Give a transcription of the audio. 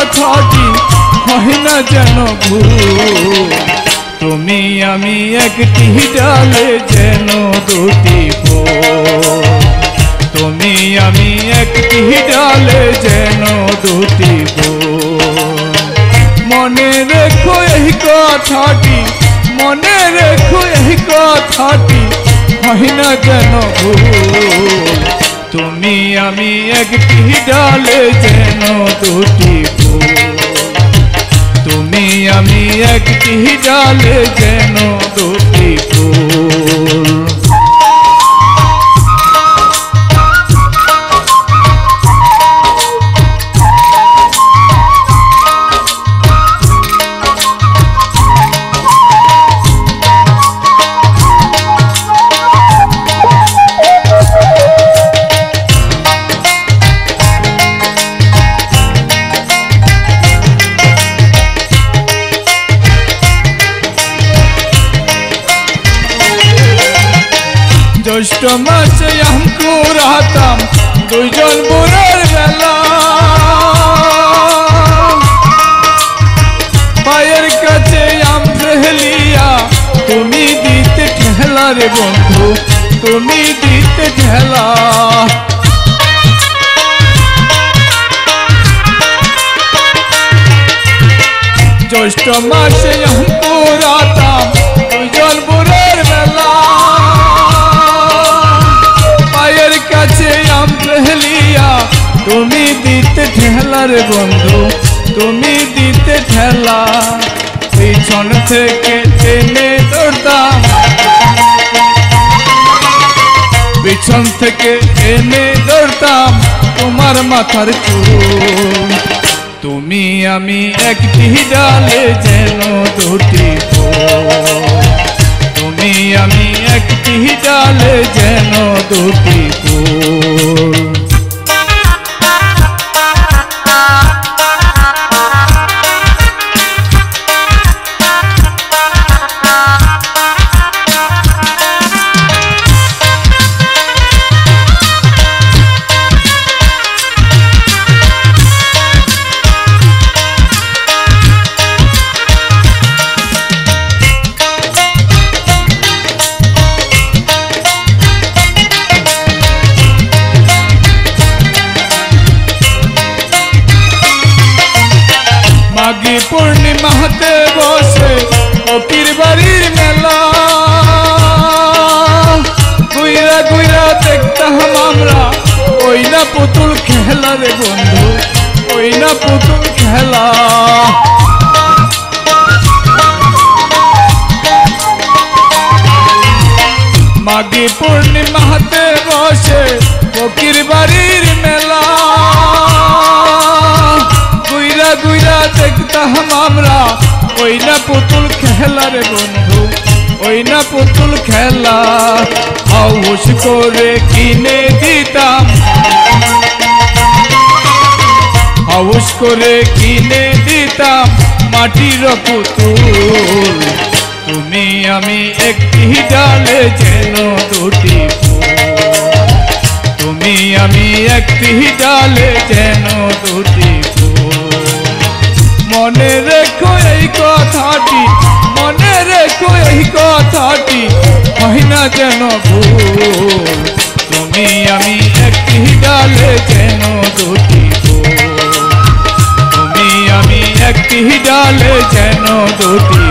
কথাটি হয় না যেন ভুল। তুমি আমি একটি ডালে যেন দুটি ফুল। তুমি আমি একটি ডালে যেন দুটি ফুল। মনে রেখো এই কথাটি, মনে রেখো এই কথাটি হয় না যেন ভুল। তুমি আমি একটি ডালে যেন দুটি ফুল। তুমি আমি একটি ডালে যেন দুটি ফুল। জ্যৈষ্ঠ মাসে আম কুড়াতাম দুইজন বুড়ার বেলা। পায়ের কাছে আম ফেলিয়া তুমি দিতে ঠেলা রে বন্ধু, তুমি দিতে ঠেলা। জ্যৈষ্ঠ মাসে আম কুড়াতাম দুইজন বুড়ার বেলা। পায়ের কাছে আম ফেলিয়া তুমি দিতে ঠেলা রে বন্ধু, তুমি দিতে ঠেলা। পিছন থেকে টেনে ধরতাম, পিছন থেকে টেনে ধরতাম তোমার মাথার চুল। তুমি আমি একটি ডালে যেন দুটি ফুল। তুমি আমি একটি ডালে যেন দুটি ফুল। মাঘী পূর্ণিমাতে বসে ফকির বাড়ির মেলা। গুইরা গুইরা দেখতাম আমরা ওই না পুতুল খেলা রে বন্ধু, ওই না পুতুল খেলা। মাঘী পূর্ণিমাতে বসে ফকির বাড়ির মেলা। গুইরা গুইরা দেখতাম আমরা ওই না পুতুল খেলা রে বন্ধু, ওই না পুতুল খেলা। হাউস করে কিনে দিতাম, হাউস করে কিনে দিতাম মাটির পুতুল। তুমি আমি একটি ডালে যেন দুটি ফুল। তুমি আমি একটি ডালে যেন দুটি ফুল। মনে রেখো এই কথাটি, মনে রেখো এই কথাটি হয় না যেন ভুল। তুমি আমি একটি ডালে যেন দুটি ফুল। তুমি আমি একটি ডালে যেন দুটি